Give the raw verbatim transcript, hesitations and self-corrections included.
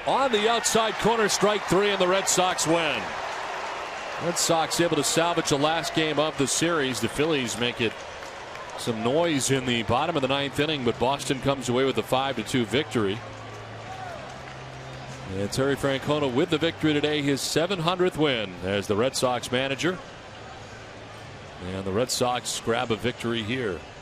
on the outside corner, strike three, and the Red Sox win. Red Sox able to salvage the last game of the series. The Phillies make it some noise in the bottom of the ninth inning, but Boston comes away with a five to two victory. And Terry Francona with the victory today, his seven hundredth win as the Red Sox manager. And the Red Sox grab a victory here.